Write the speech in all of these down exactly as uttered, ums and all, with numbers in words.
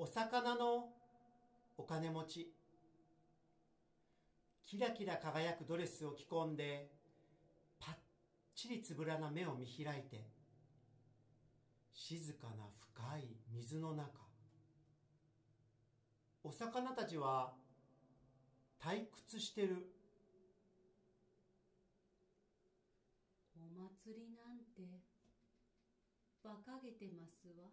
お魚のお金持ち。キラキラ輝くドレスを着込んで、パッチリつぶらな目を見開いて、静かな深い水の中。お魚たちは退屈してる。 お祭りなんて馬鹿げてますわ。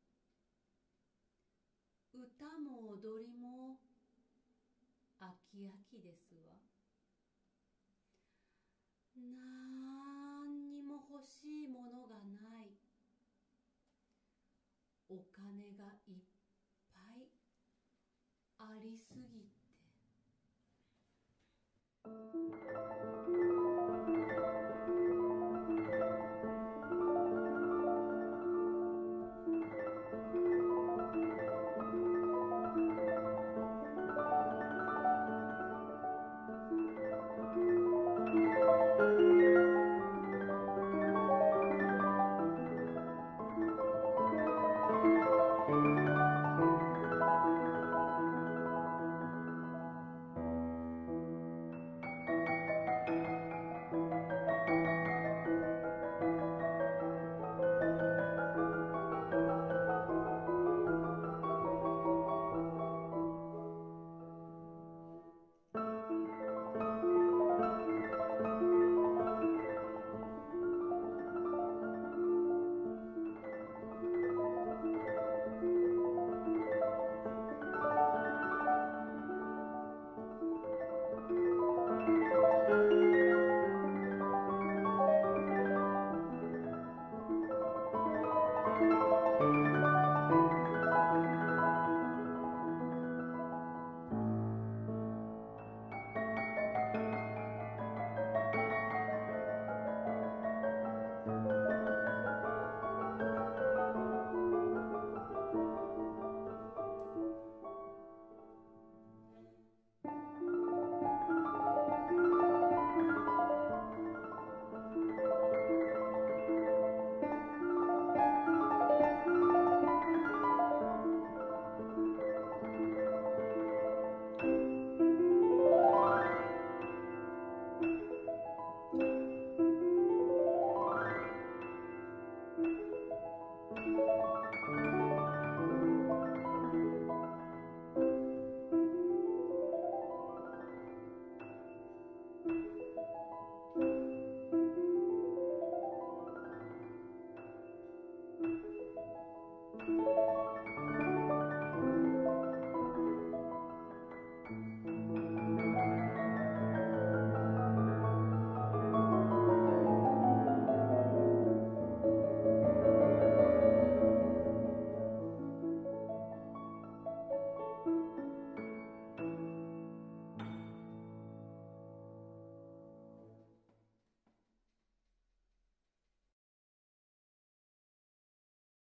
歌も踊りも飽き飽きですわ。なんにも欲しいものがない。お金がいっぱいありすぎて